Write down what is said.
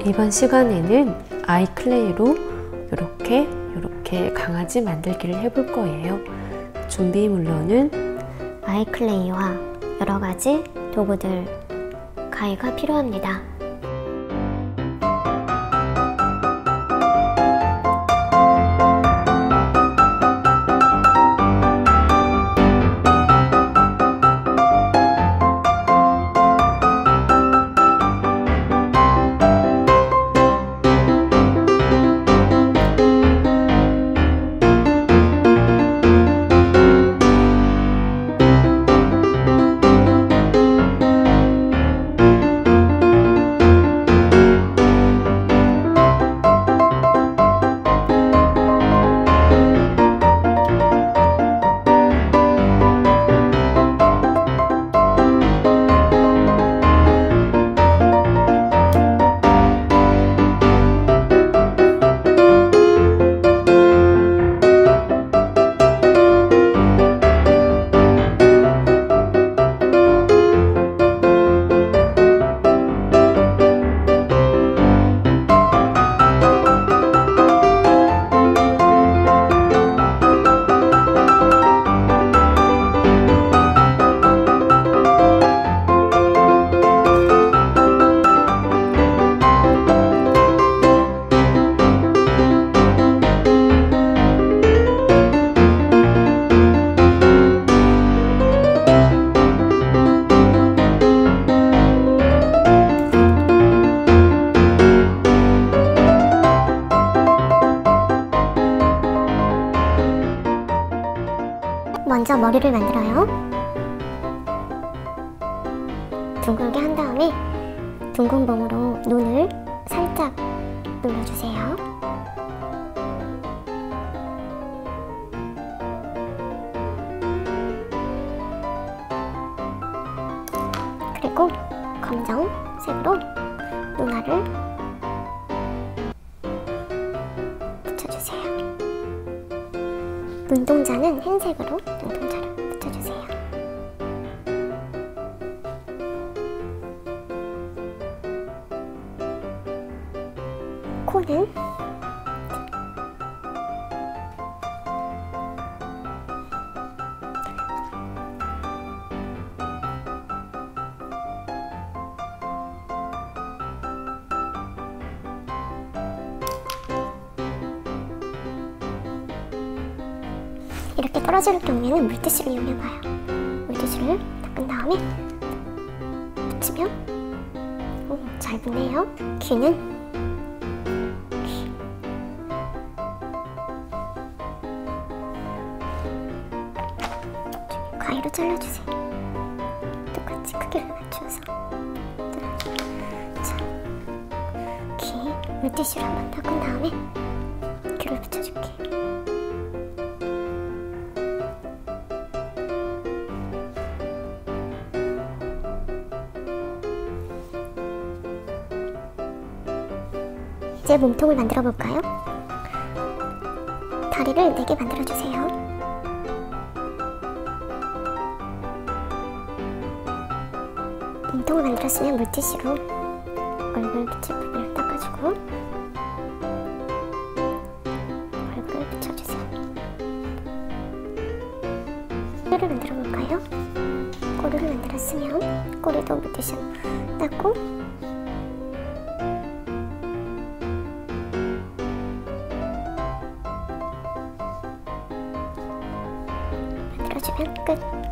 이번 시간에는 아이클레이로 이렇게 강아지 만들기를 해볼 거예요. 준비물로는 아이클레이와 여러가지 도구들, 가위가 필요합니다. 먼저 머리를 만들어요. 둥글게 한 다음에 둥근 봉으로 눈을 살짝 눌러주세요. 그리고 검정색으로 눈알을 붙여주세요. 눈동자는 흰색으로 눈동자를 붙여주세요. 코는 이렇게 떨어질 경우에는 물티슈를 이용해봐요. 물티슈를 닦은 다음에 붙이면 잘 붙네요. 귀는 가위로 잘라주세요. 똑같이 크기를 맞춰서. 자, 귀 물티슈를 한번 닦은 다음에 귀를 붙여줄게. 이제 몸통을 만들어 볼까요? 다리를 4개 만들어 주세요. 몸통을 만들었으면 물티슈로 얼굴 붙일 부분을 닦아주고 얼굴을 붙여주세요. 꼬리를 만들어 볼까요? 꼬리를 만들었으면 꼬리도 물티슈로 닦고 만들어주면 끝!